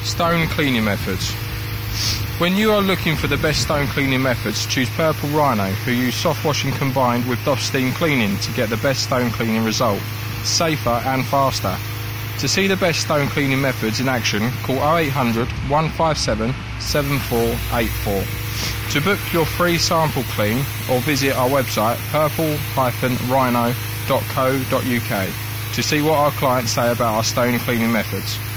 Stone cleaning methods. When you are looking for the best stone cleaning methods, choose Purple Rhino, who use soft washing combined with Dof Steam Cleaning to get the best stone cleaning result, safer and faster. To see the best stone cleaning methods in action, call 0800 157 7484. To book your free sample clean or visit our website purple-rhino-co.uk to see what our clients say about our stone cleaning methods.